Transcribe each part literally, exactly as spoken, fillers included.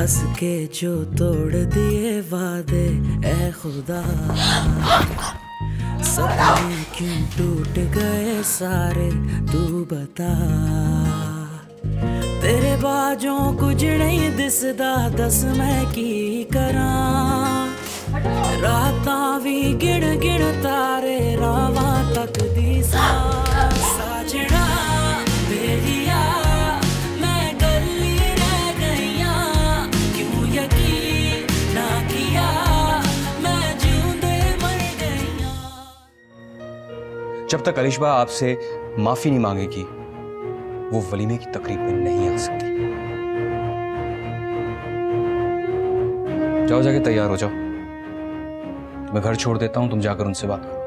हंस के जो तोड़ दिए वादे ऐ खुदा, सपने क्यों टूट गए सारे तू बता। तेरे बाजों कुछ नहीं दिसदा, दस मैं की करा। रातां भी गिण गिण तारे रावां तक दी सा। साजना बेलिया मैं गली रह गईया, क्यों यकीन ना किया मैं जिंदे मर गईया। जब तक अलिशबा आपसे माफी नहीं मांगेगी वो वलीमे की तकरीब में नहीं आ सकती। जाओ, जाके तैयार हो जाओ, मैं घर छोड़ देता हूं, तुम जाकर उनसे बात करो।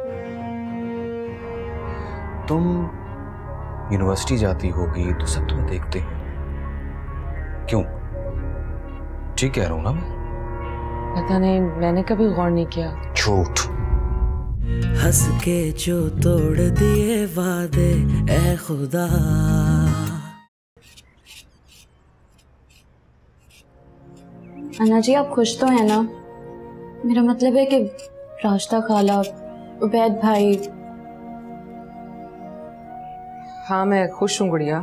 तुम यूनिवर्सिटी जाती होगी तो सब तुम्हें देखते हैं, क्यों? ठीक कह रहा हूं ना मैं? पता नहीं, मैंने कभी गौर नहीं किया। झूठ। हंस के जो तोड़ दिए वादे ऐ खुदा। अन्ना जी आप खुश तो हैं ना? मेरा मतलब है कि राशिदा खाला, उबैद भाई। हाँ मैं खुश हूँ गुड़िया।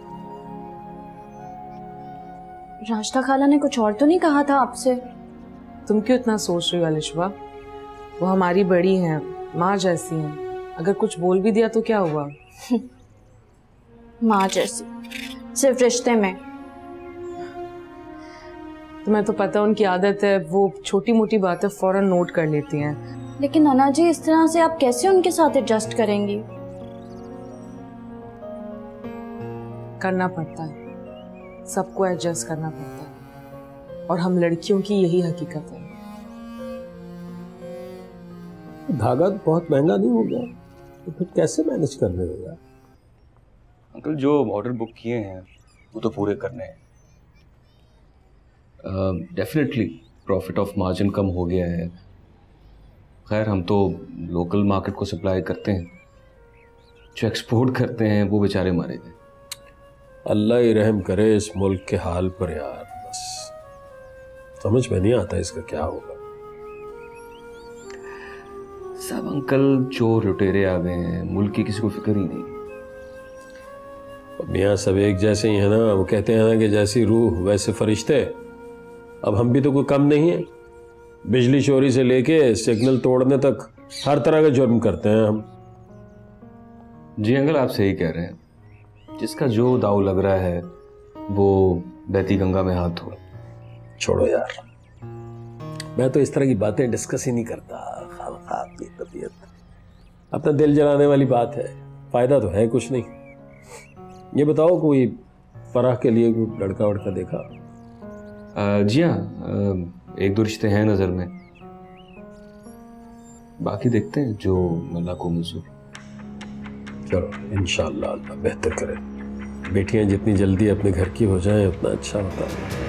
राशिदा खाला ने कुछ और तो नहीं कहा था आपसे? तुम क्यों इतना सोच रही हो अलिशबा? वो हमारी बड़ी हैं, माँ जैसी हैं। अगर कुछ बोल भी दिया तो क्या हुआ? माँ जैसी सिर्फ रिश्ते में। तुम्हें तो पता उनकी आदत है, वो छोटी मोटी बातें फौरन नोट कर लेती हैं। लेकिन अन्ना जी इस तरह से आप कैसे उनके साथ एडजस्ट करेंगी? करना पड़ता है, सबको एडजस्ट करना पड़ता है, और हम लड़कियों की यही हकीकत है। धागा तो बहुत महंगा नहीं हो गया तो फिर कैसे मैनेज कर रहे हो यार? अंकल जो ऑर्डर बुक किए हैं वो तो पूरे करने हैं। डेफिनेटली प्रॉफिट ऑफ मार्जिन कम हो गया है। खैर हम तो लोकल मार्केट को सप्लाई करते हैं, जो एक्सपोर्ट करते हैं वो बेचारे मारे गए। अल्लाह ही रहम करे इस मुल्क के हाल पर यार, बस समझ में नहीं आता इसका क्या होगा। सब अंकल जो लुटेरे आ गए हैं, मुल्क की किसी को फिक्र ही नहीं। मियाँ सब एक जैसे ही है ना, वो कहते हैं ना कि जैसी रूह वैसे फरिश्ते। अब हम भी तो कोई कम नहीं है, बिजली चोरी से लेके सिग्नल तोड़ने तक हर तरह का जुर्म करते हैं हम। जी अंकल आप सही कह रहे हैं, जिसका जो दाव लग रहा है वो बहती गंगा में हाथ धो। छोड़ो यार, मैं तो इस तरह की बातें डिस्कस ही नहीं करता। खामखा अपनी तबीयत, अपना दिल जलाने वाली बात है, फायदा तो है कुछ नहीं। ये बताओ कोई फराह के लिए कोई लड़का वड़का देखा? जी हाँ, एक दो रिश्ते हैं नजर में, बाकी देखते हैं जो अल्लाह को मंजूर। चलो इंशाअल्लाह अल्लाह बेहतर करे। बेटियां जितनी जल्दी अपने घर की हो जाएं उतना अच्छा होता है।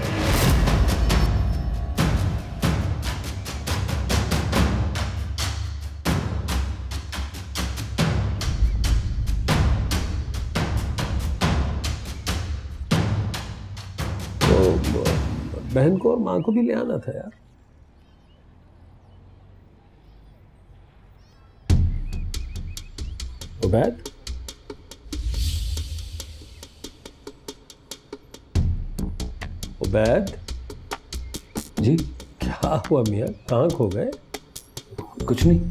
बहन को और माँ को भी ले आना था यार। उबैद, उबैद जी क्या हुआ मियाँ, कहाँ खो गए? कुछ नहीं।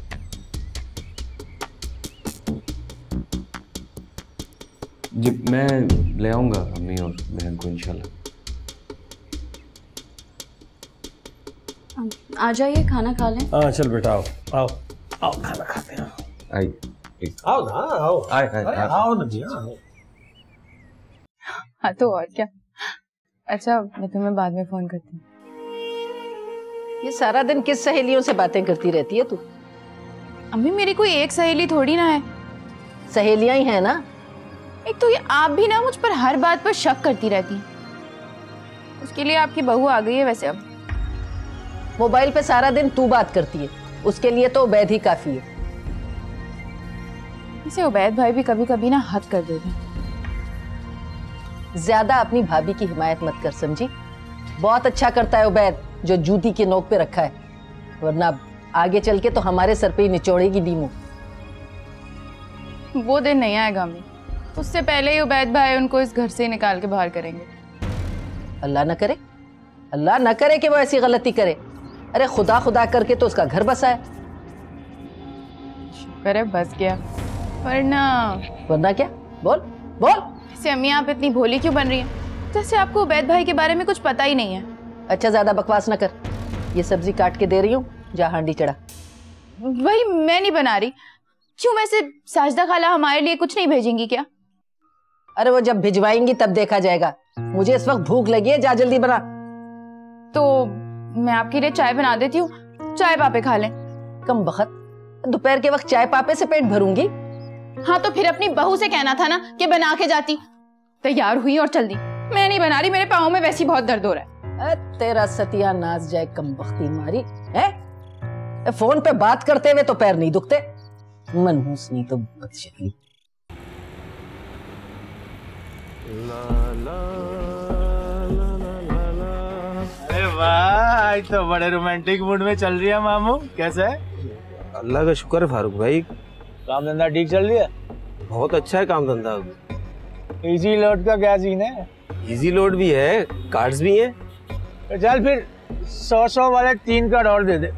जी मैं ले आऊंगा अम्मी और बहन को इंशाल्लाह। आ जाइए खाना खा लें। हाँ चल बेटा, आओ आओ आओ खाना खाते हैं। आई आओ ना, आओ आए आए आओ ना जी, आओ। हाँ तो और क्या। अच्छा मैं तुम्हें बाद में फोन करती हूँ। ये सारा दिन किस सहेलियों से बातें करती रहती है तू? अम्मी मेरी कोई एक सहेली थोड़ी ना है। सहेलियां ही है ना। एक तो ये आप भी ना मुझ पर हर बात पर शक करती रहती। उसके लिए आपकी बहू आ गई है। वैसे अब मोबाइल पे सारा दिन तू बात करती है, उसके लिए तो उबैद ही काफी है। इसे उबैद भाई भी कभी कभी ना हद कर देते। ज्यादा अपनी भाभी की हिमायत मत कर, समझी? बहुत अच्छा करता है उबैद जो जूती की नोक पे रखा है, वरना आगे चल के तो हमारे सर पे ही निचोड़ेगी नीमू। वो दिन नहीं आएगा अम्मी, उससे पहले ही उबैद भाई उनको इस घर से निकाल के बाहर करेंगे। अल्लाह न करे, अल्लाह न करे कि वो ऐसी गलती करे। अरे खुदा खुदा करके तो उसका घर बसा है। शुक्र है बस गया, वरना वरना क्या? बोल बोल। ऐसे अम्मी आप इतनी भोली क्यों बन रही हैं, जैसे आपको उबैद भाई के बारे में कुछ पता ही नहीं है। अच्छा ज्यादा बकवास न कर, ये सब्जी काट के दे रही हूँ, जा हांडी चढ़ा। वही मैं नहीं बना रही। क्यों, वैसे साजदा खाला हमारे लिए कुछ नहीं भेजेंगी क्या? अरे वो जब भिजवाएंगी तब देखा जाएगा, मुझे इस वक्त भूख लगी है, जा जल्दी बना। तो मैं आपके लिए चाय बना देती हूँ, चाय पापे खा लें। कम बखत, दोपहर के वक्त चाय पापे से पेट भरूंगी? हाँ तो फिर अपनी बहू से कहना था ना कि बना के जाती। तैयार हुई और चल दी। मैं नहीं बना रही, मेरे पाँव में वैसे ही बहुत दर्द हो रहा है। तेरा सतिया नाच जाए कम बख्ती मारी है। फोन पे बात करते हुए तो पैर नहीं दुखते, मनहूस नहीं तो बदशकली। अरे वाह, आज तो बड़े रोमांटिक मूड में चल रही है मामू। कैसा है? अल्लाह का शुक्र है फारूक भाई, काम धंधा ठीक चल रही है? बहुत अच्छा है काम धंधा। इजी लोड का क्या सीन है? इजी लोड भी है, कार्ड्स भी हैं। तो चल फिर सौ सौ वाले तीन कार्ड और दे दे।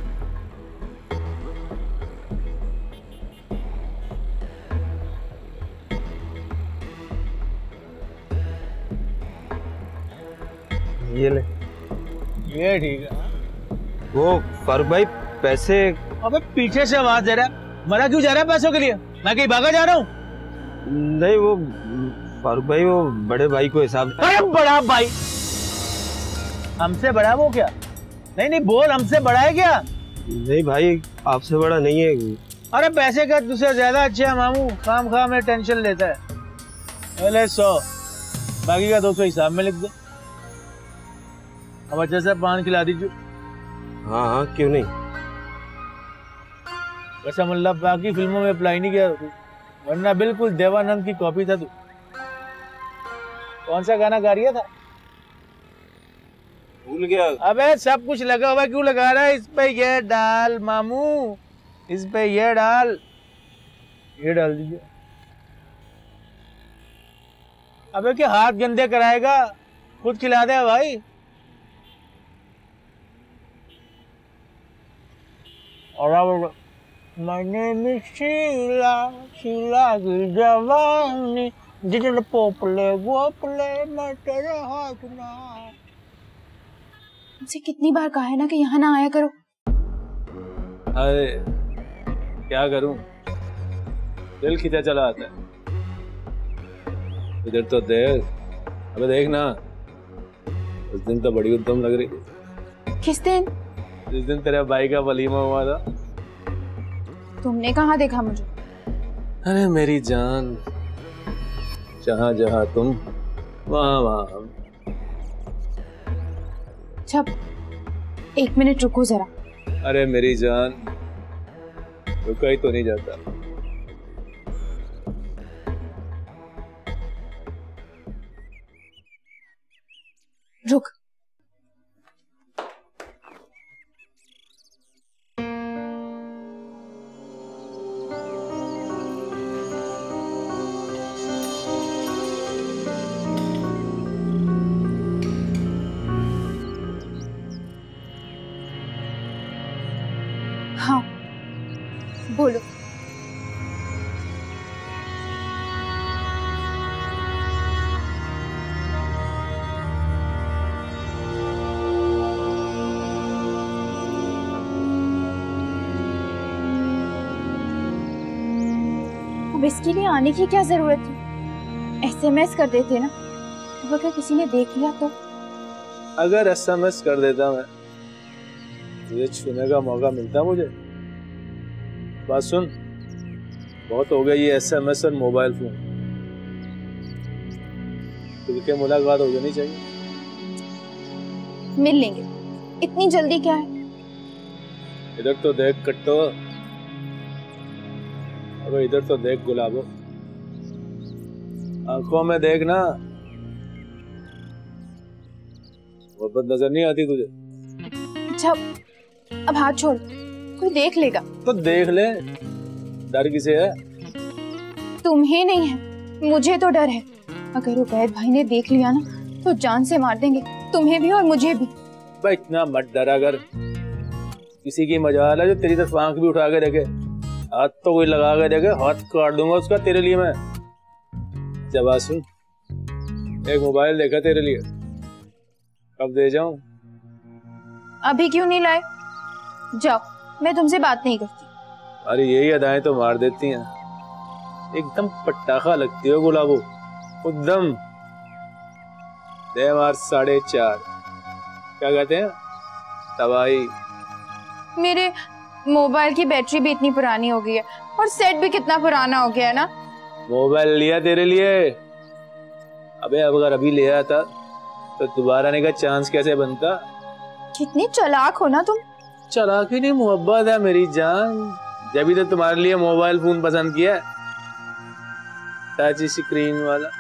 ये ले। ये ठीक है। वो फारूक भाई पैसे। अबे पीछे से आवाज दे रहा है, मरा क्यों जा रहा है पैसों के लिए? मैं कहीं भागा जा रहा हूँ? नहीं वो फारूक भाई वो बड़े भाई को हिसाब। अरे बड़ा भाई हमसे बड़ा? वो क्या? नहीं नहीं बोल, हमसे बड़ा है क्या? नहीं भाई आपसे बड़ा नहीं है। अरे पैसे का तुझसे ज्यादा अच्छा है मामू, खाम खाम में टेंशन लेता है। पहले सौ, बाकी का दो सौ हिसाब में लिख दे। अब अच्छे से पान खिला दीजिए। हाँ हाँ क्यों नहीं। वैसे मुल्ला बाकी फिल्मों में अप्लाई नहीं किया तू, वरना बिल्कुल देवानंद की कॉपी था तू। कौन सा गाना गा रही था? भूल गया। अबे सब कुछ लगा हुआ क्यों लगा रहा है? इस पे ये डाल मामू, इस पे ये डाल, ये डाल दीजिए। अबे क्या हाथ गंदे कराएगा, खुद खिला दे भाई। और अब मैंने शीला शीला की जवानी जिधर पोपले गोपले मैं तेरे हाथ ना। मुझसे कितनी बार कहा है ना कि यहाँ ना आया करो। अरे क्या करूं, दिल खींचा चला आता है। इधर तो देख, अबे देख ना, उस दिन तो बड़ी उद्दम लग रही थी। किस दिन? जिस दिन तेरे भाई का वलीमा हुआ था। तुमने कहाँ देखा मुझे? अरे मेरी जान, जहाँ जहाँ तुम वहाँ वहाँ हम। अच्छा एक मिनट रुको जरा। अरे मेरी जान, रुका ही तो नहीं जाता। रुक। हाँ बोलो। अब इसके लिए आने की क्या जरूरत थी? एसएमएस कर देते ना, अब अगर किसी ने देख लिया तो? अगर एसएमएस कर देता मैं, तुझे छूने का मौका मिलता मुझे? बात सुन, बहुत हो गई ये एसएमएस और मोबाइल फोन। खुल के मुलाकात हो जानी चाहिए। मिल लेंगे, इतनी जल्दी क्या है? इधर तो देख कट्टो, अबे इधर तो देख गुलाबो, आंखों में देख ना। मोहब्बत नजर नहीं आती तुझे? अच्छा अब हाथ छोड़, कोई देख लेगा तो देख ले, डर किसे है? तुम्हें नहीं है, मुझे तो डर है। अगर उबैद भाई ने देख लिया ना तो जान से मार देंगे, तुम्हें भी और मुझे भी। भाई इतना मत डरा कर, किसी की मजाल है जो तेरी तरफ आंख भी उठा के देखे। हाथ तो कोई लगा के देखे, हाथ काट दूंगा उसका तेरे लिए मैं। जब सुन, एक मोबाइल देखा तेरे लिए, कब दे जाऊं? अभी क्यों नहीं लाए? जाओ, मैं तुमसे बात नहीं करती। अरे यही अदाएं तो मार देती हैं, एकदम पटाखा लगती हो गुलाबो, एकदम। दे मार साढ़े चार, क्या कहते हैं, तबाही। मेरे मोबाइल की बैटरी भी इतनी पुरानी हो गई है और सेट भी कितना पुराना हो गया है ना। मोबाइल लिया तेरे लिए, अबे अगर अभी ले आता तो दोबारा आने का चांस कैसे बनता? कितनी चालाक हो ना तुम। चालाकी नहीं, मोहब्बत है मेरी जान। जब तो तुम्हारे लिए मोबाइल फोन पसंद किया, टच स्क्रीन वाला।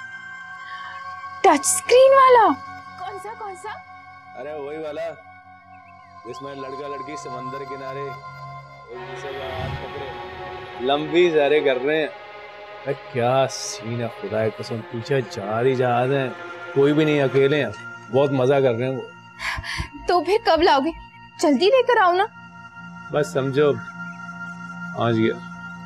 टच स्क्रीन वाला? कौन सा कौन सा? अरे वही वाला जिसमें लड़का लड़की समंदर किनारे एक दूसरे का हाथ पकड़े लंबी सारे कर रहे हैं। अरे क्या सीन है, खुदा की कसम, पीछे चार ही जहाज हैं, कोई भी नहीं, अकेले हैं, बहुत मजा कर रहे हैं वो। तो फिर कब लाओगे? जल्दी लेकर आओ ना। बस समझो आज गया।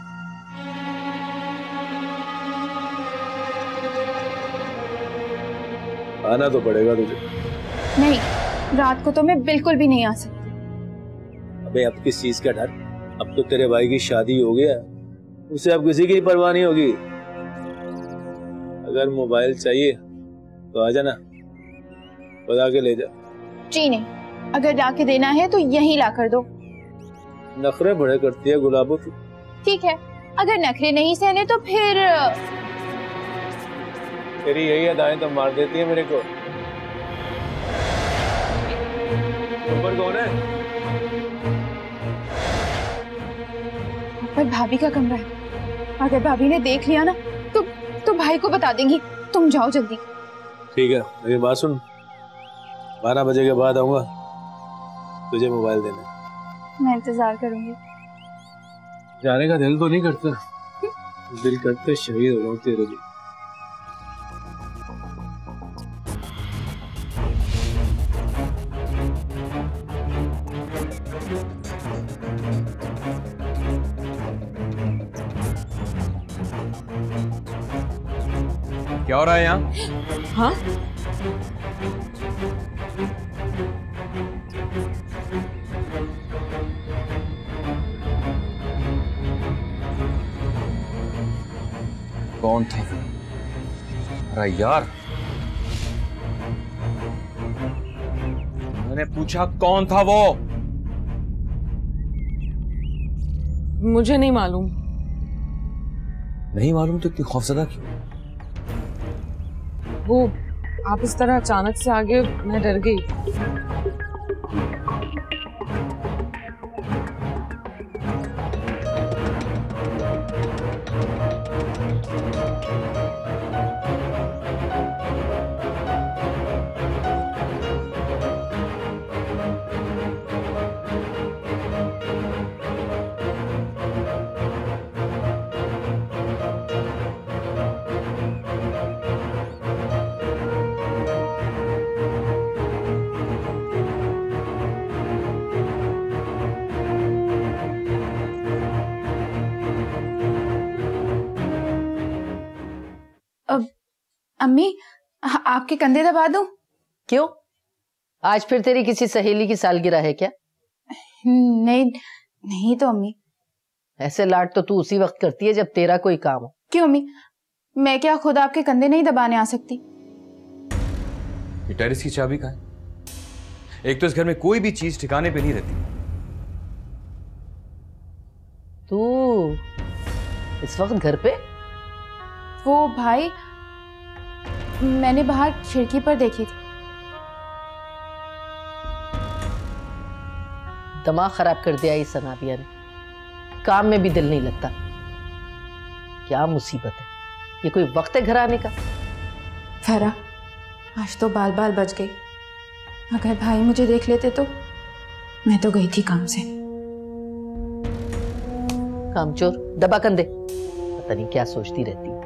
आना तो पड़ेगा तुझे। नहीं, रात को तो मैं बिल्कुल भी नहीं आ सकती। अबे अब किस चीज का डर? अब तो तेरे भाई की शादी हो गया, उसे अब किसी की परवाह नहीं होगी। अगर मोबाइल चाहिए तो आ जाना, बता के ले जा। जी नहीं, अगर ला के देना है तो यहीं ला कर दो। नखरे बड़े करती है गुलाबो तू। ठीक है, अगर नखरे नहीं सहने तो फिर तेरी यही अदाएं तो मार देती है मेरे को। ऊपर कौन है? ऊपर भाभी का कमरा है, अगर भाभी ने देख लिया ना तो तो भाई को बता देंगी। तुम जाओ जल्दी। ठीक है, मेरी बात सुन, बारह बजे के बाद आऊंगा तुझे मोबाइल देने। मैं इंतजार करूंगी। जाने का दिल तो नहीं करता, दिल करते शहीद हो रहा हूँ तेरे लिए। क्या हो रहा है यहाँ? हाँ? कौन था? अरे यार, मैंने पूछा कौन था वो? मुझे नहीं मालूम। नहीं मालूम तो इतनी खौफजदा क्यों? वो आप इस तरह अचानक से आगे, मैं डर गई। अब अम्मी, आपके कंधे दबा दूं? क्यों, आज फिर तेरी किसी सहेली की सालगिरह है क्या? नहीं नहीं तो अम्मी। ऐसे लाड तो तू उसी वक्त करती है जब तेरा कोई काम हो। क्यों अम्मी, मैं क्या खुद आपके कंधे नहीं दबाने आ सकती? ये टेरेस की चाबी कहाँ है? एक तो इस घर में कोई भी चीज ठिकाने पे नहीं रहती। तू इस वक्त घर पे? वो भाई, मैंने बाहर खिड़की पर देखी थी। दिमाग खराब कर दिया इस सनाबिया ने, काम में भी दिल नहीं लगता। क्या मुसीबत है, ये कोई वक्त है घर आने का? फरा, आज तो बाल बाल बच गई। अगर भाई मुझे देख लेते तो मैं तो गई थी काम से। कामचोर, दबा कंधे, पता नहीं क्या सोचती रहती है।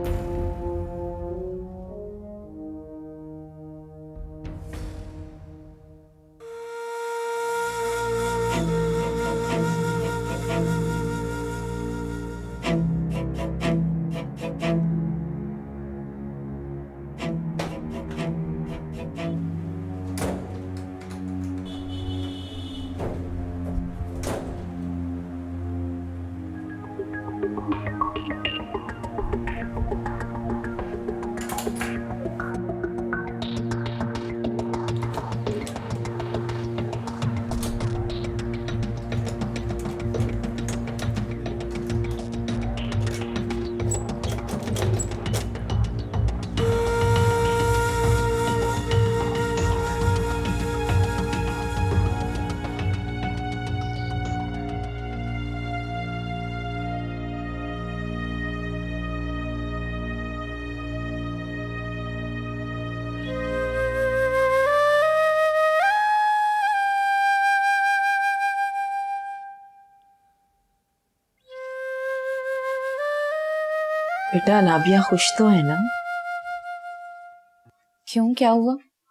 बेटा नाबिया खुश तो है ना? क्यों, क्या हुआ?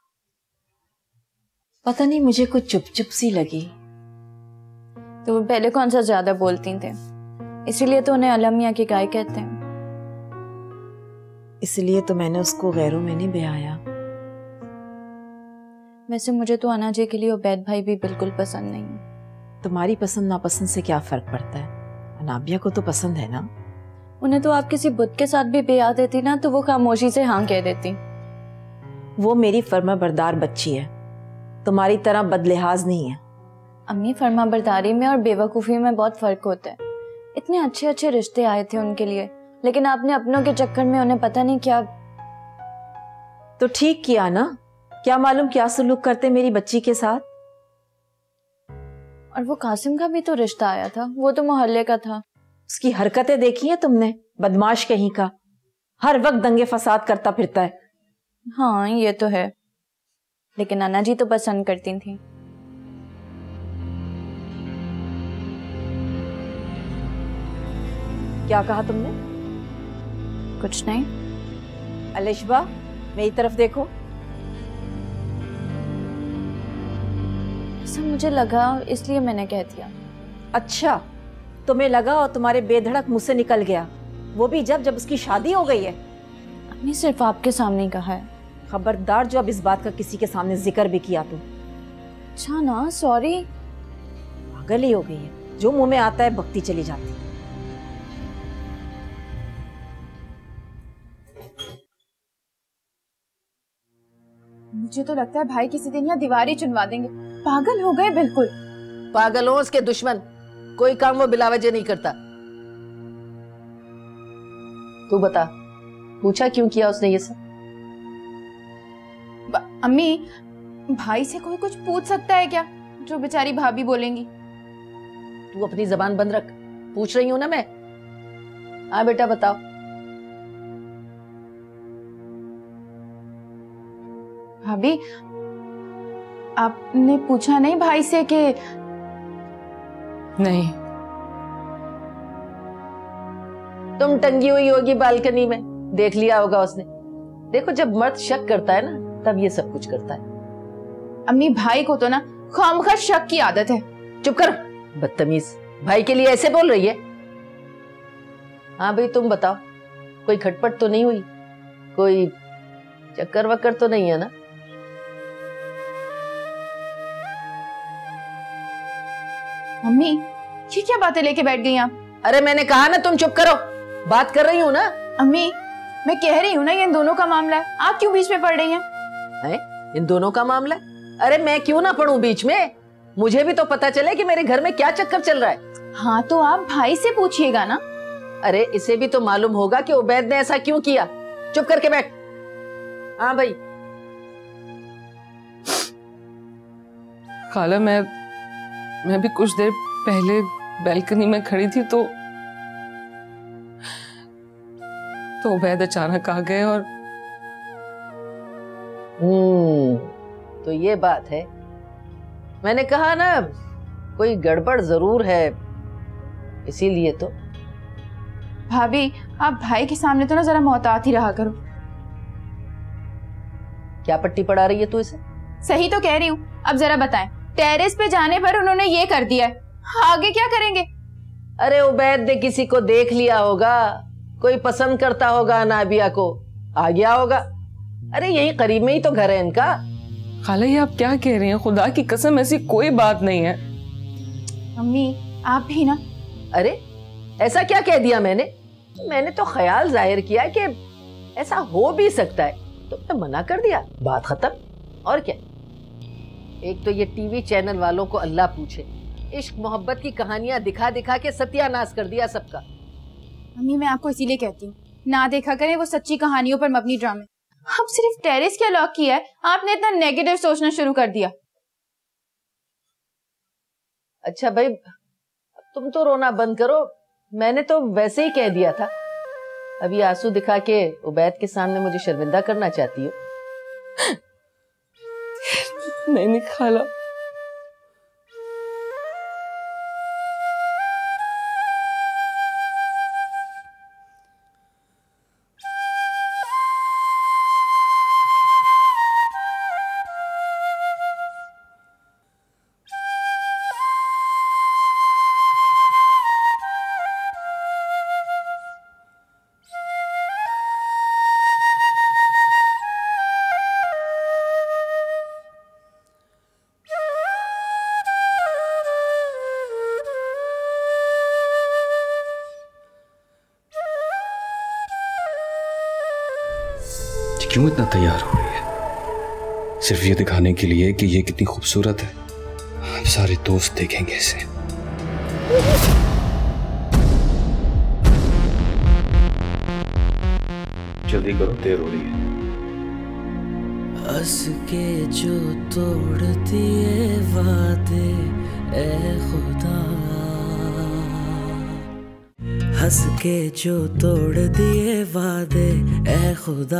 पता नहीं, मुझे कुछ चुप चुप सी लगी। तो वो पहले कौन सा ज्यादा बोलती थे, इसीलिए तो उन्हें अलमिया की गाय कहते हैं। इसलिए तो मैंने उसको गैरों में नहीं ब्याया। वैसे मुझे तो अना जी के लिए उबैद भाई भी बिल्कुल पसंद नहीं है। तुम्हारी पसंद नापसंद से क्या फर्क पड़ता है? अनाबिया को तो पसंद है ना। उन्हें तो आप किसी बुत के साथ भी ब्याह देती ना तो वो खामोशी से हाँ कह देती। वो मेरी फर्मा बरदार बच्ची है, तुम्हारी तरह बदलिहाज नहीं है। अम्मी, फर्मा बरदारी में और बेवकूफ़ी में बहुत फर्क होता है। इतने अच्छे अच्छे रिश्ते आए थे उनके लिए, लेकिन आपने अपनों के चक्कर में उन्हें पता नहीं क्या। तो ठीक किया ना, क्या मालूम क्या सुलूक करते मेरी बच्ची के साथ। और वो कासिम का भी तो रिश्ता आया था, वो तो मोहल्ले का था। उसकी हरकतें देखी हैं तुमने? बदमाश कहीं का, हर वक्त दंगे फसाद करता फिरता है। हाँ ये तो है, लेकिन अन्ना जी तो पसंद करती थी। क्या कहा तुमने? कुछ नहीं। अलिशबा, मेरी तरफ देखो। ऐसा मुझे लगा इसलिए मैंने कह दिया। अच्छा, तुम्हें लगा और तुम्हारे बेधड़क मुंह से निकल गया, वो भी जब जब उसकी शादी हो गई है। अम्मी सिर्फ आपके सामने कहा है। खबरदार जो अब इस बात का किसी के सामने जिक्र भी किया तुम। अच्छा ना, सॉरी। पागल ही हो गई है, जो मुंह में आता है बकती चली जाती। मुझे तो लगता है भाई किसी दिन यहाँ दीवार ही चुनवा देंगे। पागल हो गए बिल्कुल। पागल हो उसके दुश्मन, कोई काम वो बिला वजह नहीं करता। तू बता, पूछा क्यों किया उसने ये सब? अम्मी, भाई से कोई कुछ पूछ सकता है क्या जो बेचारी भाभी बोलेंगी? तू अपनी जबान बंद रख, पूछ रही हूं ना मैं। हाँ बेटा बताओ। भाभी, आपने पूछा नहीं भाई से कि? नहीं। तुम टंगी हुई होगी बालकनी में, देख लिया होगा उसने। देखो, जब मर्द शक करता है ना तब ये सब कुछ करता है। अम्मी, भाई को तो ना खामखा शक की आदत है। चुप कर, बदतमीज। भाई के लिए ऐसे बोल रही है? हाँ भाई तुम बताओ, कोई खटपट तो नहीं हुई? कोई चक्कर वक्कर तो नहीं है ना? मम्मी, ये क्या बातें लेके बैठ गई आप? अरे मैंने कहा ना तुम चुप करो, बात कर रही हूँ ना। अम्मी, मैं कह रही हूँ ना ये इन दोनों का मामला है, आप क्यों बीच में पड़ रही हैं? है? इन दोनों का मामला है? अरे मैं क्यों ना पढ़ूं बीच में, मुझे भी तो पता चले कि मेरे घर में क्या चक्कर चल रहा है। हाँ तो आप भाई से पूछिएगा ना। अरे इसे भी तो मालूम होगा कि उबैद ने ऐसा क्यों किया। चुप करके बैठ। हाँ भाई। खाला, मैं मैं भी कुछ देर पहले बैल्कनी में खड़ी थी तो तो उबैद अचानक आ गए और हम्म तो ये बात है। मैंने कहा ना कोई गड़बड़ जरूर है, इसीलिए तो। भाभी आप भाई के सामने तो ना जरा मोहतात ही रहा करो। क्या पट्टी पड़ा रही है तू इसे? सही तो कह रही हूँ। अब जरा बताएं, टेरेस पे जाने पर उन्होंने ये कर दिया है, आगे क्या करेंगे? अरे उबैद ने किसी को देख लिया होगा, कोई पसंद करता होगा नाबिया को, आ गया होगा। अरे यही करीब में ही तो घर है इनका। खाला ये आप क्या कह रही हैं? खुदा की कसम ऐसी कोई बात नहीं है। मम्मी आप भी ना। अरे ऐसा क्या कह दिया मैंने? मैंने तो ख्याल जाहिर किया कि ऐसा हो भी सकता है, तुमने मना कर दिया, बात खत्म। और क्या? एक तो ये टीवी चैनल वालों को अल्लाह पूछे, इश्क मोहब्बत की कहानियां दिखा दिखा के सत्यानाश कर दिया सबका। मम्मी मैं आपको इसीलिए कहती हूँ ना देखा करें वो सच्ची कहानियों पर मबनी ड्रामे। अब सिर्फ टेरेस क्या लॉक किया है, आपने इतना नेगेटिव सोचना शुरू कर दिया। अच्छा भाई तुम तो रोना बंद करो, मैंने तो वैसे ही कह दिया था। अभी आंसू दिखा के उबैद के सामने मुझे शर्मिंदा करना चाहती हो? नहीं नहीं खाला, क्यों इतना तैयार हो रही है? सिर्फ ये दिखाने के लिए कि ये कितनी खूबसूरत है। अब सारे दोस्त देखेंगे इसे। जल्दी करो, देर हो रही है। हंस के जो तोड़ दिए वादे ए खुदा, हंस के जो तोड़ दिए वादे ए खुदा।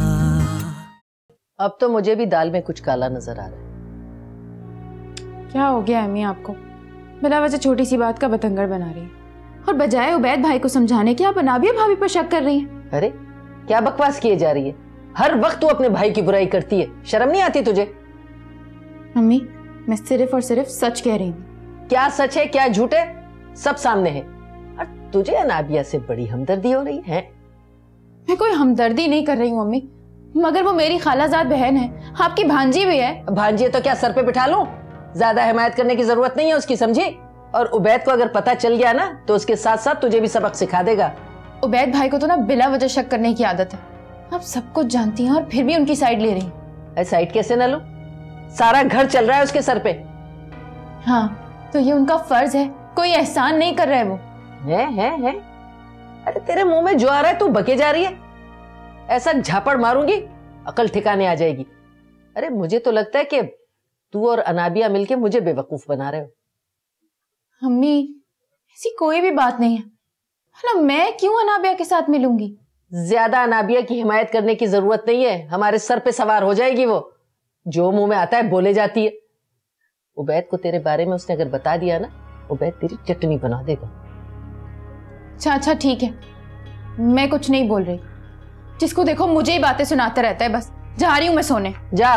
अब तो मुझे भी दाल में कुछ काला नजर आ रहा है। क्या हो गया अम्मी आपको? बिना वजह छोटी सी बात का बतंगड़ बना रही है, और बजाय उबैद भाई को समझाने के आप नाबिया भाभी पर शक कर रही हैं। अरे क्या बकवास किए जा रही है? हर वक्त तू अपने भाई की बुराई करती है, शर्म नहीं आती तुझे? मम्मी मैं सिर्फ और सिर्फ सच कह रही हूँ। क्या सच है क्या झूठ है सब सामने है, और तुझे अनाबिया से बड़ी हमदर्दी हो रही है। मैं कोई हमदर्दी नहीं कर रही हूँ मम्मी, मगर वो मेरी खालाजाद बहन है, आपकी भांजी भी है। भांजी है तो क्या सर पे बिठा लूं? ज्यादा हिमायत करने की जरूरत नहीं है उसकी, समझी? और उबैद को अगर पता चल गया ना तो उसके साथ साथ तुझे भी सबक सिखा देगा। उबैद भाई को तो ना बिला वजह शक करने की आदत है, आप सब कुछ जानती हैं और फिर भी उनकी साइड ले रही हैं। साइड कैसे ना लूं? सारा घर चल रहा है उसके सर पे। हाँ तो ये उनका फर्ज है, कोई एहसान नहीं कर रहा है वो। है है है अरे तेरे मुंह में जो आ रहा है तू बके जा रही है। ऐसा झापड़ मारूंगी अकल ठिकाने आ जाएगी। अरे मुझे तो लगता है कि तू और अनाबिया मिलके मुझे बेवकूफ बना रहे हो। अम्मी ऐसी कोई भी बात नहीं है ना, मैं क्यों अनाबिया के साथ मिलूंगी? ज्यादा अनाबिया की हिमायत करने की जरूरत नहीं है, हमारे सर पे सवार हो जाएगी वो। जो मुंह में आता है बोले जाती है। उबैद को तेरे बारे में उसने अगर बता दिया ना, उबैद तेरी चटनी बना देगा। अच्छा अच्छा ठीक है, मैं कुछ नहीं बोल रही। जिसको देखो मुझे ही बातें सुनाता रहता है, बस जा रही हूं मैं सोने। जा,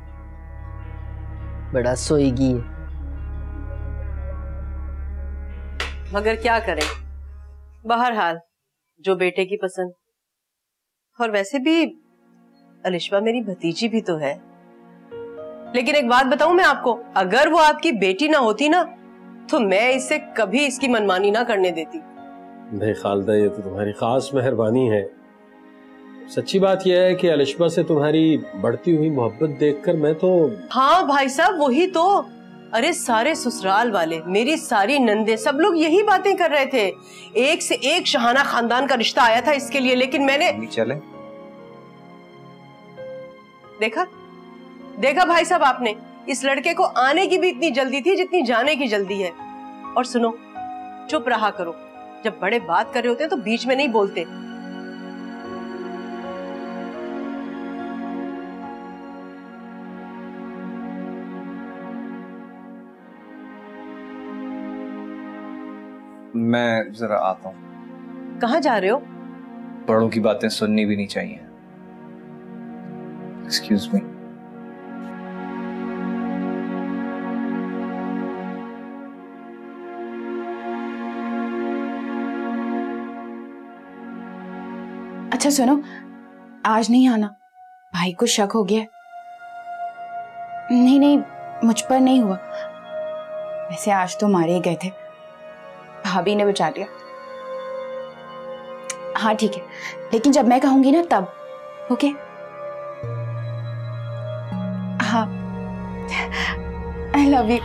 बड़ा सोएगी है। मगर क्या करें, बहरहाल जो बेटे की पसंद। और वैसे भी अलिशबा मेरी भतीजी भी तो है। लेकिन एक बात बताऊं मैं आपको, अगर वो आपकी बेटी ना होती ना तो मैं इससे कभी इसकी मनमानी ना करने देती। नहीं खालदा, ये तो तुम्हारी खास मेहरबानी है। सच्ची बात यह है कि अलिशबा से तुम्हारी बढ़ती हुई मोहब्बत देखकर मैं तो। हाँ भाई साहब वही तो। अरे सारे ससुराल वाले, मेरी सारी नंदे, सब लोग यही बातें कर रहे थे। एक से एक शहाना खानदान का रिश्ता आया था इसके लिए, लेकिन मैंने चले देखा देखा भाई साहब आपने, इस लड़के को आने की भी इतनी जल्दी थी जितनी जाने की जल्दी है। और सुनो, चुप रहा करो, जब बड़े बात कर रहे होते हैं तो बीच में नहीं बोलते। मैं जरा आता हूँ। कहाँ जा रहे हो? बड़ों की बातें सुननी भी नहीं चाहिए। Excuse me. अच्छा सुनो, आज नहीं आना, भाई को शक हो गया। नहीं नहीं, मुझ पर नहीं हुआ, वैसे आज तो मारे ही गए थे, भाभी ने बचा लिया। हाँ ठीक है, लेकिन जब मैं कहूंगी ना तब। ओके? हाँ, आई लव यू।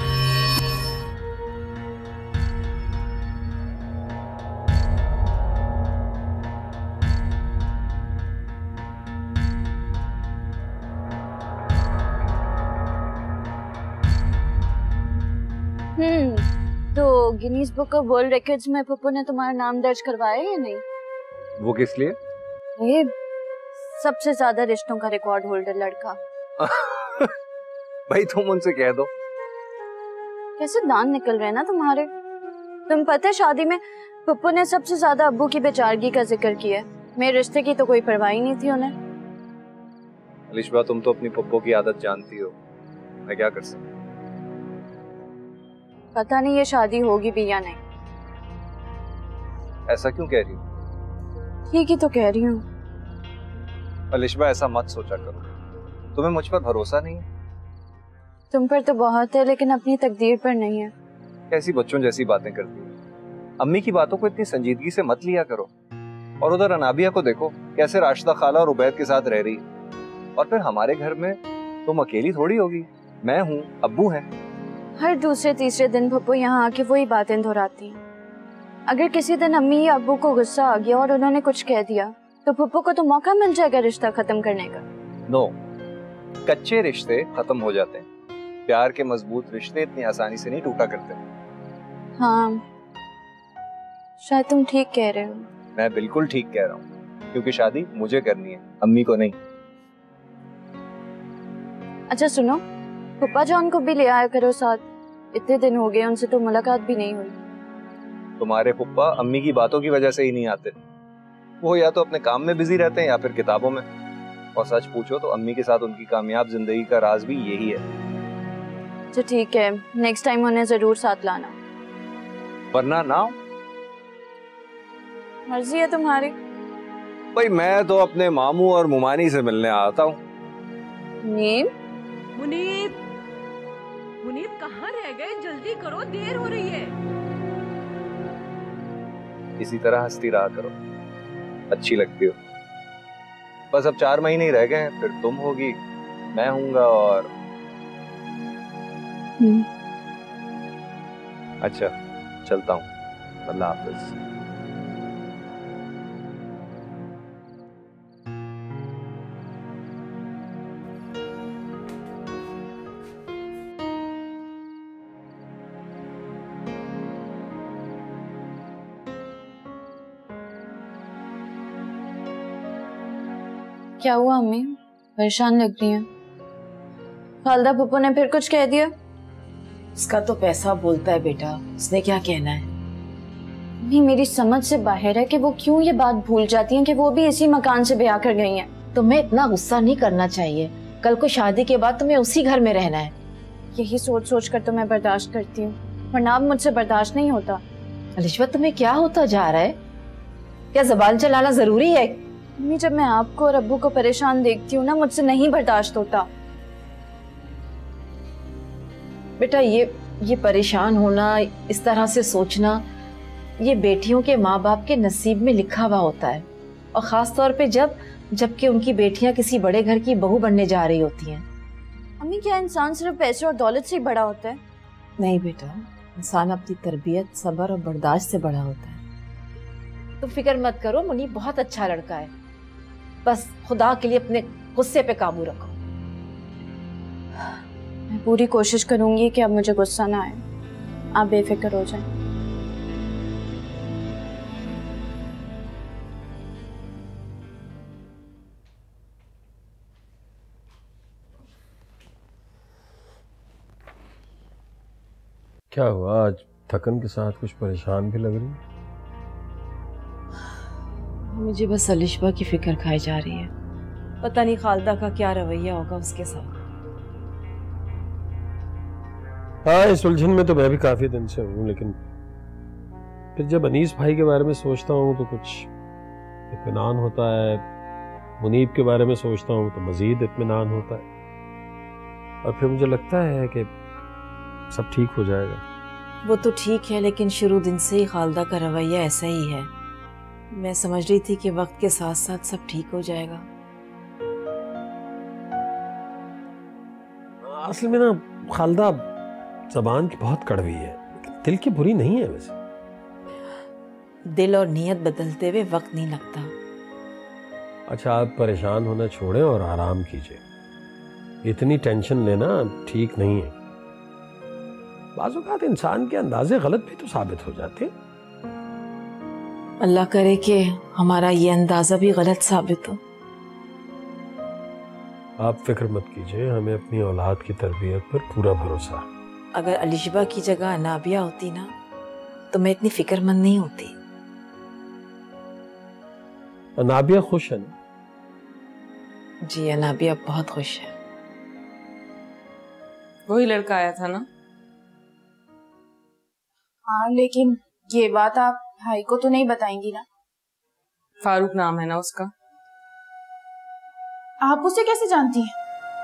हम्म तो Guinness book of world records में पप्पू ने तुम्हारा नाम दर्ज करवाया या नहीं? वो किस लिए? ये सबसे ज्यादा रिश्तों का रिकॉर्ड होल्डर लड़का। भाई तुम उनसे कह दो। कैसे दांत निकल रहे हैं ना तुम्हारे। तुम पता है शादी में पप्पू ने सबसे ज्यादा अब्बू की बेचारगी का जिक्र किया। मेरे रिश्ते की तो कोई परवाह ही नहीं थी उन्हें। अलिशबा तुम तो अपनी पप्पो की आदत जानती हो, मैं क्या कर सकता। पता नहीं ये शादी होगी भी या नहीं। ऐसा क्यों कह रही हो? ठीक ही तो कह रही हूँ। अलिशबा ऐसा मत सोचा करो, तुम्हें मुझ पर भरोसा नहीं है? तुम पर तो बहुत है, लेकिन अपनी तकदीर पर नहीं है। कैसी बच्चों जैसी बातें करती हो। अम्मी की बातों को इतनी संजीदगी से मत लिया करो। और उधर अनाबिया को देखो कैसे राशिदा खाला और उबैद के साथ रह रही। और फिर हमारे घर में तुम अकेली थोड़ी होगी, मैं हूँ, अब्बू हैं। हर दूसरे तीसरे दिन पप्पू यहाँ आके वही बातें दोहराती हैं। अगर किसी दिन अम्मी या अब्बू को गुस्सा आ गया और उन्होंने कुछ कह दिया तो पप्पू को तो मौका मिल जाएगा रिश्ता खत्म करने का। नो, कच्चे रिश्ते खत्म हो जाते हैं, प्यार के मजबूत रिश्ते इतनी आसानी से नहीं टूटा करते। हाँ, शायद तुम ठीक कह रहे हो। मैं बिल्कुल ठीक कह रहा हूँ, क्योंकि शादी मुझे करनी है, अम्मी को नहीं। अच्छा सुनो, पप्पा जॉन को भी ले आया करो साथ। इतने दिन हो गए उनसे तो मुलाकात भी नहीं हुई। तुम्हारे पप्पा अम्मी की बातों की वजह से ही नहीं आते। वो या तो अपने काम में बिजी रहते हैं या फिर किताबों में। और सच पूछो तो अम्मी के साथ उनकी कामयाब जिंदगी का राज भी यही है। तो ठीक है, नेक्स्ट टाइम उन्हें जरूर साथ लाना। वरना ना। मर्जी है तुम्हारी। भाई मैं तो अपने मामू और मुमानी से मिलने आता हूँ। नीम? मुनीब, मुनीब कहाँ रह गए? जल्दी करो, देर हो रही है। इसी तरह हंसती रहा करो, अच्छी लगती हो। बस अब चार महीने ही रह गए हैं, फिर तुम होगी, मैं हूँगा और अच्छा चलता हूँ। अल्लाह हाफिज। क्या हुआ अम्मी? परेशान लग रही हैं। खालदा पप्पू ने फिर कुछ कह दिया? उसका तो पैसा बोलता है बेटा, उसने क्या कहना है। नहीं, मेरी समझ से बाहर है कि वो क्यों ये बात भूल जाती हैं कि वो भी इसी मकान से ब्याह कर गई हैं। तुम्हें इतना गुस्सा नहीं करना चाहिए, कल को शादी के बाद तुम्हें उसी घर में रहना है। यही सोच सोच कर तो मैं बर्दाश्त करती हूँ, वरना अब मुझसे बर्दाश्त नहीं होता। अलिशबा तुम्हें क्या होता जा रहा है? क्या जबान चलाना जरूरी है? मम्मी, जब मैं आपको और अब्बू को परेशान देखती हूँ ना, मुझसे नहीं बर्दाश्त होता। बेटा ये ये परेशान होना, इस तरह से सोचना, ये बेटियों के माँ बाप के नसीब में लिखा हुआ होता है। और खास तौर पे जब जबकि उनकी बेटियां किसी बड़े घर की बहू बनने जा रही होती हैं। अम्मी, क्या इंसान सिर्फ पैसे और दौलत से ही बड़ा होता है? नहीं बेटा, इंसान अपनी तरबियत, सब्र और बर्दाश्त से बड़ा होता है। तुम फिक्र मत करो, मुनीब बहुत अच्छा लड़का है। बस खुदा के लिए अपने गुस्से पे काबू रखो। मैं पूरी कोशिश करूंगी कि अब मुझे गुस्सा ना आए। आप बेफिक्र हो जाएं। क्या हुआ आज थकन के साथ कुछ परेशान भी लग रही है। मुझे बस अलिशबा की फिक्र खाई जा रही है। पता नहीं खालदा का क्या रवैया होगा उसके साथ। हाँ, इस उलझन में तो मैं भी काफी दिन से हूँ, लेकिन फिर जब अनीस भाई के बारे में सोचता हूँ तो कुछ इत्मीनान होता है, मुनीब के बारे में सोचता हूँ तो मजीद इत्मीनान होता है, और फिर मुझे लगता है कि सब ठीक हो जाएगा। वो तो ठीक है, लेकिन शुरू दिन से ही खालदा का रवैया ऐसा ही है। मैं समझ रही थी कि वक्त के साथ साथ सब ठीक हो जाएगा। असल में ना खालदा जबान की बहुत कड़वी है, लेकिन दिल की बुरी नहीं है। वैसे दिल और नीयत बदलते हुए वक्त नहीं लगता। अच्छा, आप परेशान होना छोड़ें और आराम कीजिए। इतनी टेंशन लेना ठीक नहीं है। बाज़ औक़ात इंसान के अंदाजे गलत भी तो साबित हो जाते हैं। अल्लाह करे कि हमारा ये अंदाजा भी गलत साबित हो। आप फिक्र मत कीजिए, हमें अपनी औलाद की तरबियत पर पूरा भरोसा है। अगर अलिशबा की जगह अनाबिया होती ना तो मैं इतनी फिक्रमंद नहीं होती। अनाबिया खुश है ना? जी, अनाबिया बहुत खुश है। वही लड़का आया था ना? हाँ, लेकिन ये बात आप भाई को तो नहीं बताएंगी ना? फारूक नाम है ना उसका। आप उसे कैसे जानती हैं?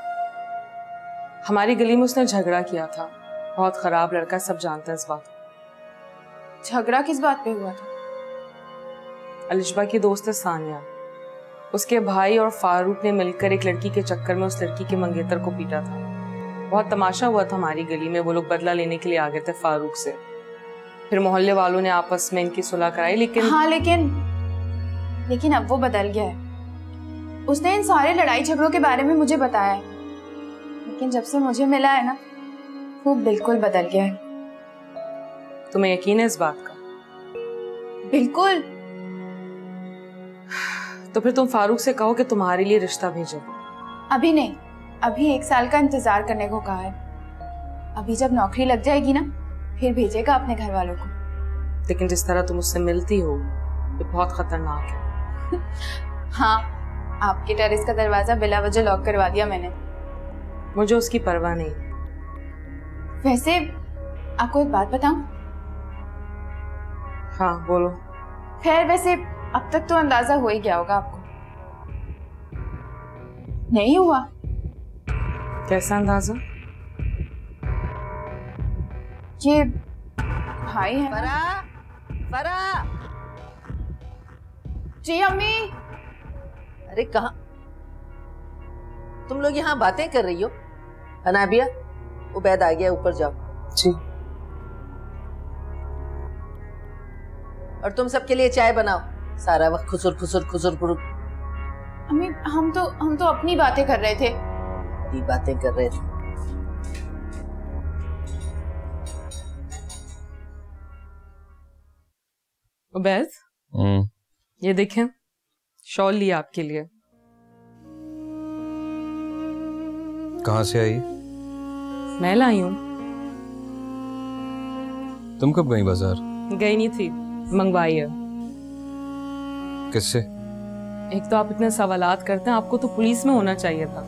हमारी गली में उसने झगड़ा किया था। बहुत खराब लड़का, सब जानते हैं इस बात को। झगड़ा किस बात पे हुआ था? अलिशबा की दोस्त है सानिया, उसके भाई और फारूक ने मिलकर एक लड़की के चक्कर में उस लड़की के मंगेतर को पीटा था। बहुत तमाशा हुआ था हमारी गली में। वो लोग बदला लेने के लिए आ गए थे फारूक से। फिर मोहल्ले वालों ने आपस में इनकी सुलह कराई, लेकिन हाँ, लेकिन लेकिन अब वो बदल गया है। उसने इन सारे लड़ाई झगड़ों के बारे में मुझे बताया है, लेकिन जब से मुझे मिला है ना, वो बिल्कुल बदल गया है। तुम्हें यकीन है इस बात का? बिल्कुल। तो फिर तुम फारूक से कहो कि तुम्हारे लिए रिश्ता भेजे। अभी नहीं, अभी एक साल का इंतजार करने को कहा है। अभी जब नौकरी लग जाएगी ना, फिर भेजेगा अपने घर वालों को। लेकिन जिस तरह तुम उससे मिलती हो, ये बहुत खतरनाक है। हाँ, आपके टेरेस का दरवाजा बिला वजह लॉक करवा दिया मैंने। मुझे उसकी परवाह नहीं। वैसे आपको एक बात बताऊं? हाँ, बोलो। खैर, वैसे अब तक तो अंदाजा हो ही गया होगा आपको। नहीं हुआ? कैसा अंदाजा? ये भाई है। फरा, फरा। जी अम्मी। अरे कहाँ तुम लोग यहाँ बातें कर रही हो? अनाबिया, उबैद आ गया, ऊपर जाओ। जी। और तुम सबके लिए चाय बनाओ। सारा वक्त खुसुर खुसुर खुसुर खुसुर। अम्मी, हम तो हम तो अपनी बातें कर रहे थे। अपनी बातें कर रहे थे। उबैद, ये देखें, शॉल लिया आपके लिए। कहाँ से आई? मैं लाई हूँ। तुम कब गई बाजार? गई नहीं थी, मंगवाई है। किससे? एक तो आप इतने सवालात करते हैं, आपको तो पुलिस में होना चाहिए था।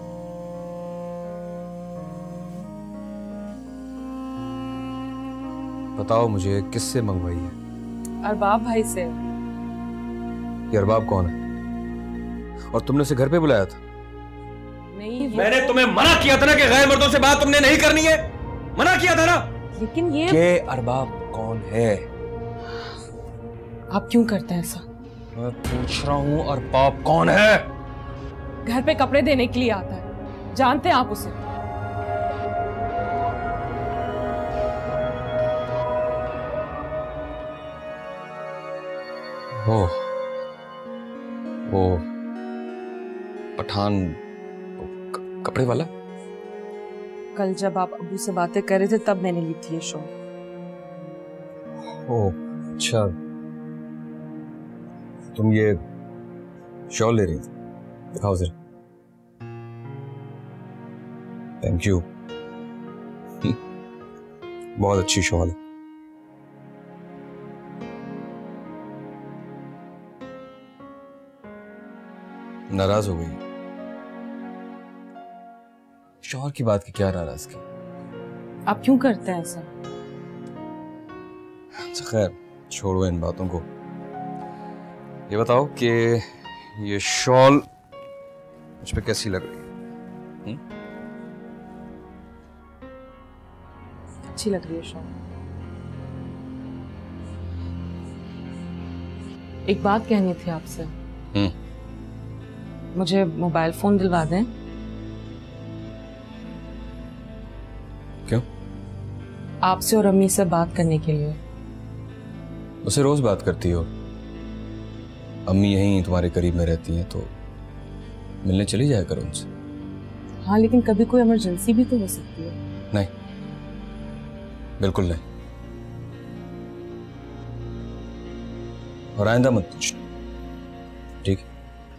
बताओ मुझे, किससे मंगवाई है? अरबाब भाई से। ये अरबाब कौन है? और तुमने उसे घर पे बुलाया था? नहीं, मैंने तुम्हें मना किया था ना कि गैर मर्दों से बात तुमने नहीं करनी है। मना किया था ना? लेकिन ये ये अरबाब कौन है? आप क्यों करते हैं ऐसा? मैं पूछ रहा हूँ, अरबाब कौन है? घर पे कपड़े देने के लिए आता है, जानते हैं आप उसे? वो वो पठान, क- कपड़े वाला। कल जब आप अबू से बातें कर रहे थे तब मैंने ली थी ये शॉल। ओ अच्छा, तुम ये शॉल ले रही थी? दिखाओ जरा। Thank you. बहुत अच्छी शॉल है। नाराज हो गई? शौहर की बात की क्या नाराजगी? आप क्यों करते हैं ऐसा? अच्छा खैर छोड़ो इन बातों को। ये बताओ कि ये शॉल मुझ पे कैसी लग रही है? हुँ? अच्छी लग रही है शॉल। एक बात कहनी थी आपसे। हम्म। मुझे मोबाइल फोन दिलवा दें। क्यों? आपसे और अम्मी से बात करने के लिए। उसे रोज बात करती हो? अम्मी यहीं तुम्हारे करीब में रहती हैं तो मिलने चली जाया करो उनसे। हाँ लेकिन कभी कोई इमरजेंसी भी तो हो सकती है। नहीं, बिल्कुल नहीं। और आइंदा मत पूछना, ठीक है?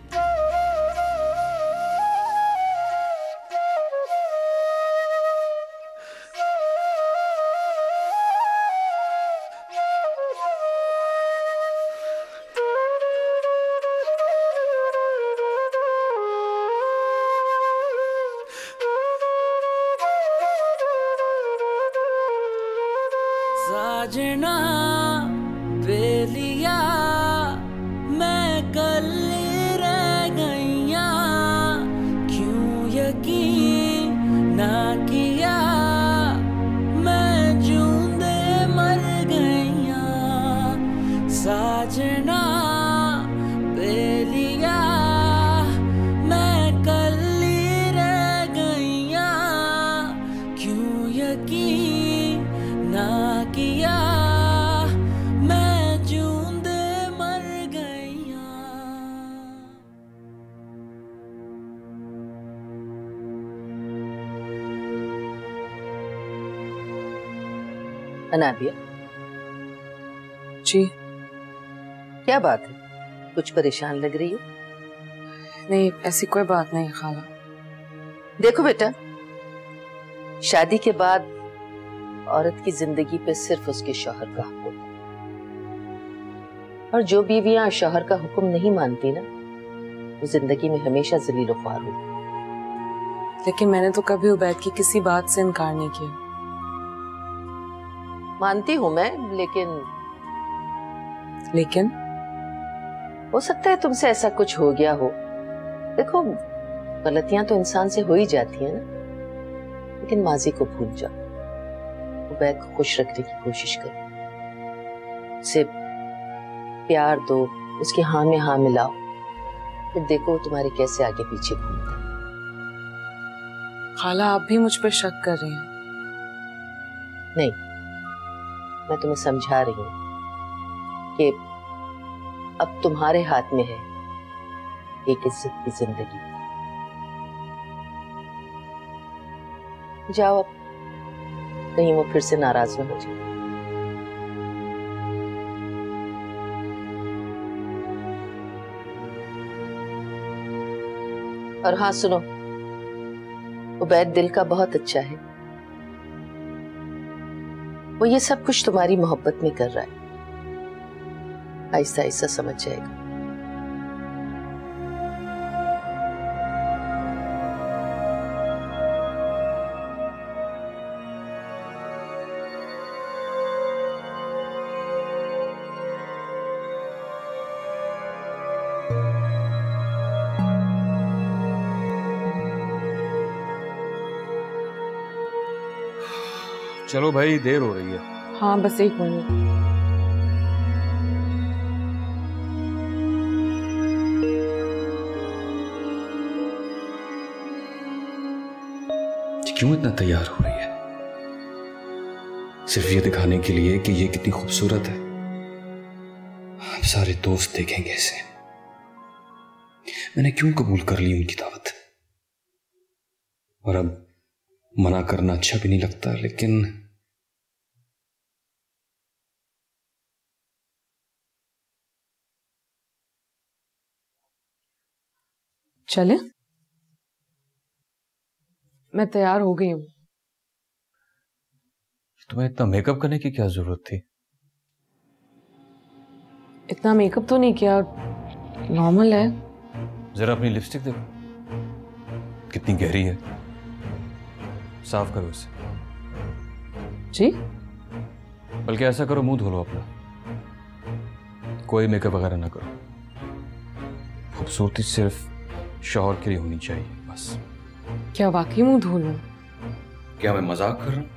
साजना बेलिया मैं कल रह गईया, क्यों यकीन ना किया मैं जूंदे मर गईया। साजना बेलिया मैं कल रह गईया, क्यों यकीन ना किया मैं जूंदे मर गईया। अनाबिया जी। क्या बात है, कुछ परेशान लग रही हो? नहीं ऐसी कोई बात नहीं खाला। देखो बेटा, शादी के बाद औरत की जिंदगी पे सिर्फ उसके शौहर का हक होता है, और जो बीवियां शौहर का हुक्म नहीं मानती ना, वो जिंदगी में हमेशा जलीलो ख्वार होती। लेकिन मैंने तो कभी उबैद की किसी बात से इनकार नहीं किया। मानती हूं मैं, लेकिन लेकिन हो सकता है तुमसे ऐसा कुछ हो गया हो। देखो गलतियां तो इंसान से हो ही जाती हैं ना, लेकिन माजी को भूल जाओ। उबैद को खुश रखने की कोशिश करो, उसे प्यार दो, उसके हाँ में हाँ मिलाओ, फिर देखो वो तुम्हारे कैसे आगे पीछे घूमता है। खाला आप भी मुझ पर शक कर रही हैं? नहीं, मैं तुम्हें समझा रही हूं कि अब तुम्हारे हाथ में है एक इज्जत की जिंदगी। जाओ अब, कहीं वो फिर से नाराज न हो जाए। और हाँ सुनो, उबैद दिल का बहुत अच्छा है, वो ये सब कुछ तुम्हारी मोहब्बत में कर रहा है, आहिस्ता आहिस्ता समझ जाएगा। चलो भाई, देर हो रही है। हाँ बस एक मिनट। क्यों इतना तैयार हो रही है? सिर्फ ये दिखाने के लिए कि ये कितनी खूबसूरत है। अब सारे दोस्त देखेंगे इसे। मैंने क्यों कबूल कर ली उनकी दावत? और अब मना करना अच्छा भी नहीं लगता, लेकिन चले? मैं तैयार हो गई हूँ। तुम्हें इतना मेकअप करने की क्या जरूरत थी? इतना मेकअप तो नहीं किया, नॉर्मल है। जरा अपनी लिपस्टिक देखो, कितनी गहरी है। साफ करो इसे। जी? बल्कि ऐसा करो, मुंह धो लो अपना, कोई मेकअप वगैरह ना करो। खूबसूरती सिर्फ शौहर के लिए होनी चाहिए बस। क्या वाकई मुंह धो लूं? क्या मैं मजाक कर रहा हूं?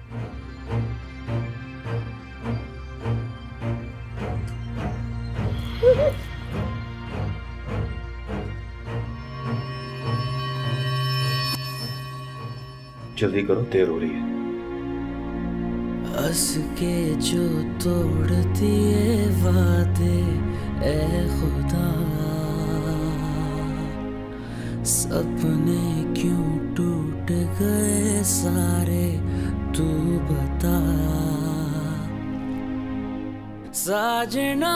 जल्दी करो, देर हो रही है। हंस के जो तोड़ दिए वादे ए खुदा, सपने क्यों टूट गए सारे तू बता। साजना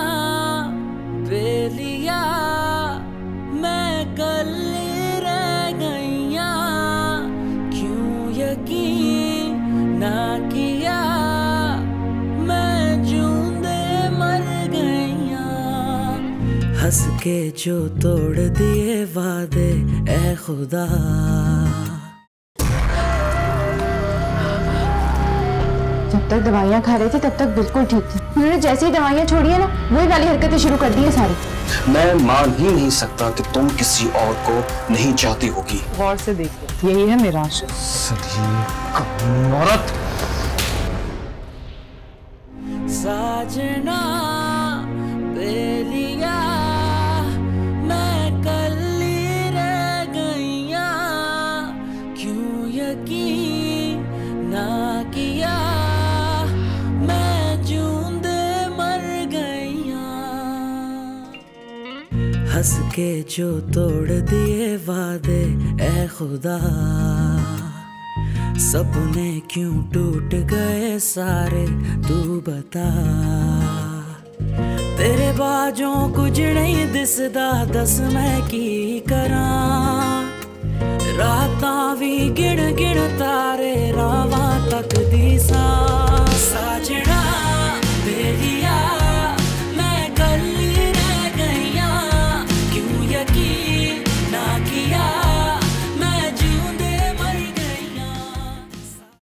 बेलिया मैं कल रह गईया, क्यों यकीन ना किया मैं जूंदे मर गईया। हंस के जो तोड़ दिए वादे ए खुदा। जब तक दवाइयाँ खा रहे थे तब तक बिल्कुल ठीक थी, उन्होंने जैसे ही दवाइयाँ छोड़ी है ना, वही वाली हरकतें शुरू कर दी है सारी। मैं मान ही नहीं सकता कि तुम किसी और को नहीं चाहती होगी। गौर से देखो, यही है मेरा आशिक। औरत। साजना बेलिया मैं कल रह गईया, क्यों यकीन ना किया मैं जूंदे मर गईया। हंस के जो तोड़ दिए वादे ए खुदा, सपने क्यों टूट गए सारे तू बता। तेरे बाजों कुछ नहीं दिसदा, दस मैं की करा। रातां भी गिण गिण तारे रावां तक दी सा।